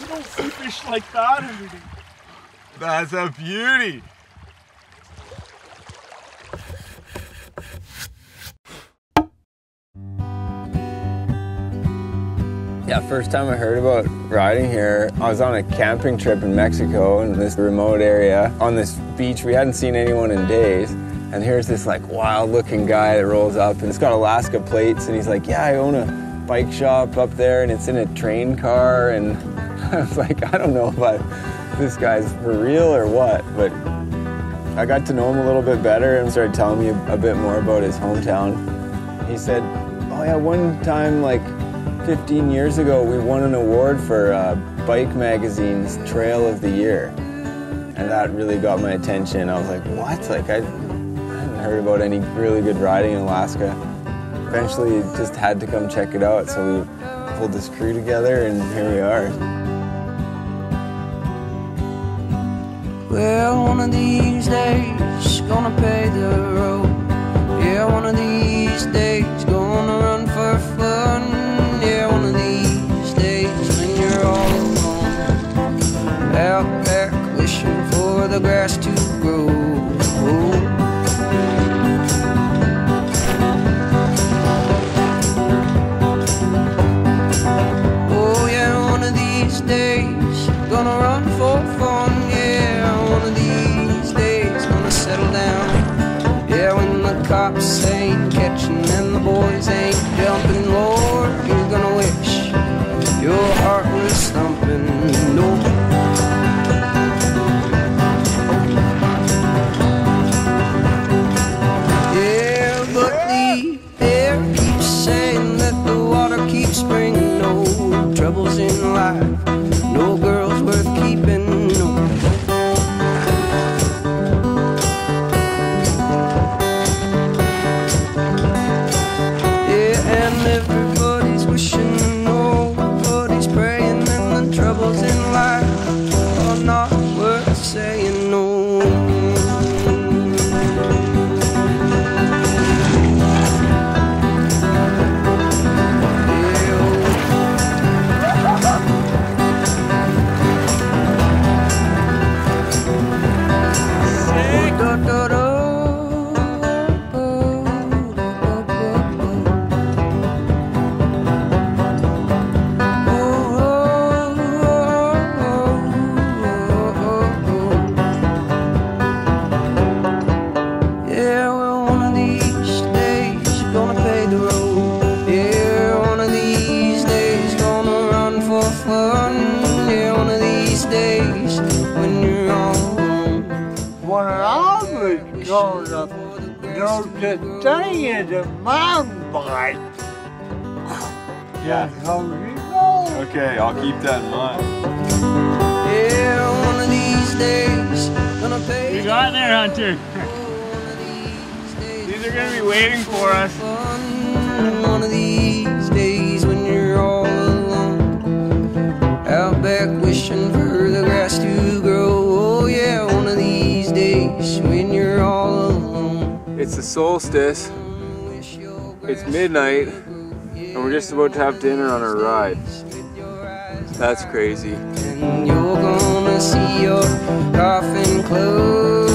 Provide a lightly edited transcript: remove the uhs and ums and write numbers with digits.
no fish like that every day. That's a beauty. Yeah, first time I heard about riding here, I was on a camping trip in Mexico in this remote area. On this beach, we hadn't seen anyone in days. And here's this like wild looking guy that rolls up and it's got Alaska plates and he's like, yeah, I own a bike shop up there and it's in a train car. And I was like, I don't know if this guy's for real or what, but I got to know him a little bit better and started telling me a bit more about his hometown. He said, oh yeah, one time like 15 years ago, we won an award for Bike Magazine's Trail of the Year. And that really got my attention. I was like, what? Like, I hadn't heard about any really good riding in Alaska. Eventually, just had to come check it out. So we pulled this crew together and here we are. Well, one of these days, gonna pay the road. Yeah, one of these days, gonna run for fun. Yeah, one of these days when you're all alone, out back wishing for the grass to grow. Oh yeah, one of these days gonna run for fun. Yeah, one of these days gonna settle down. Yeah, when the cops ain't catching and the boys ain't jumping, Lord, you're gonna wish your heart was thumping. No. Yeah, but the air keeps saying that the water keeps bringing no troubles in life, no girls worth keeping, no. Everybody's wishing and nobody's praying, and the troubles in life are not worth saying no. Today is a mountain bike. Yeah. How you know? Okay, I'll keep that in mind. Yeah, one of these days gonna pay. You got there, Hunter. These are gonna be waiting for us. One of these days when you're all alone, out back wishing for the grass to grow. Oh yeah, one of these days when you're all alone. It's the solstice. It's midnight, and we're just about to have dinner on our ride. That's crazy. And you're gonna see your coffin close.